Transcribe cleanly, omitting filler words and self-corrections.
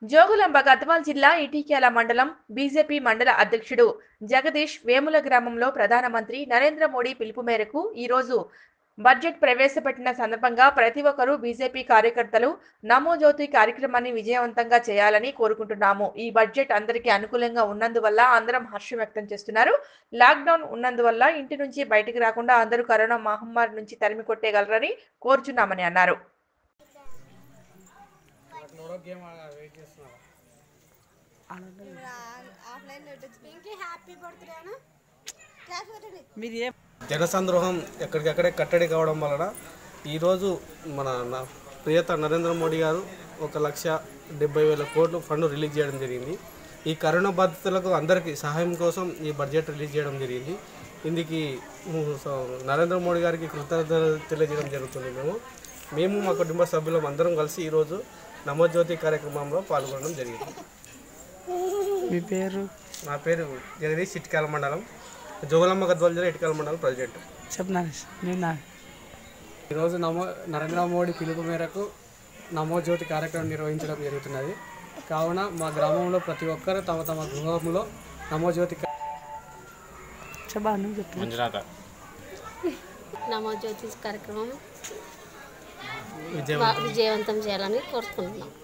జోగులాంబ గద్వాల్ జిల్లా ఇటిక్యాల మండలం బీజేపీ మండల అధ్యక్షుడు జగదీష్ వేముల గ్రామంలో ప్రధానమంత్రి నరేంద్ర మోడీ పిలుపు మేరకు ఈరోజు బడ్జెట్ ప్రవేశపెట్టిన సందర్భంగా ప్రతి ఒక్కరూ బీజేపీ కార్యకర్తలు నమో జ్యోతి కార్యక్రమాన్ని విజయవంతంగా చేయాలని కోరుకుంటున్నాము. ఈ బడ్జెట్ అందరికీ అనుకూలంగా ఉన్నందువల్ల అందరం హర్షం వ్యక్తం చేస్తున్నారు. లాక్డౌన్ ఉన్నందువల్ల ఇంటి నుంచి బయటికి రాకుండా అందరూ కరోనా మహమ్మారి నుంచి తరిమి కొట్టేయగలరని కోరుచున్నామని అన్నారు. జనసంద్రోహం ఎక్కడికక్కడే కట్టడి కావడం వలన ఈరోజు మన ప్రియత నరేంద్ర మోడీ గారు 1,70,000 కోట్లు ఫండ్ రిలీజ్ చేయడం జరిగింది. ఈ కరోనా బాధితులకు అందరికీ సహాయం కోసం ఈ బడ్జెట్ రిలీజ్ చేయడం జరిగింది. ఇందుకు నరేంద్ర మోడీ గారికి కృతజ్ఞతలు తెలియజేయడం జరుగుతుంది. మేము మా కుటుంబ సభ్యులం అందరం కలిసి ఈరోజు నమో జ్యోతి కార్యక్రమంలో పాల్గొనడం జరిగింది. మీ పేరు? నా పేరు జగదీష్, ఇటిక్యాల మండలం, జోగులాంబ గద్వాల్ జిల్లా ఇటిక్యాల మండలం ప్రెసిడెంట్. ఈరోజు నరేంద్ర మోడీ పిలుపు మేరకు నమో జ్యోతి కార్యక్రమం నిర్వహించడం జరుగుతున్నది. కావున మా గ్రామంలో ప్రతి ఒక్కరు తమ తమ గృహంలో నమో జ్యోతి కార్యక్రమం విజయవంతం చేయాలని కోరుకుంటున్నాం.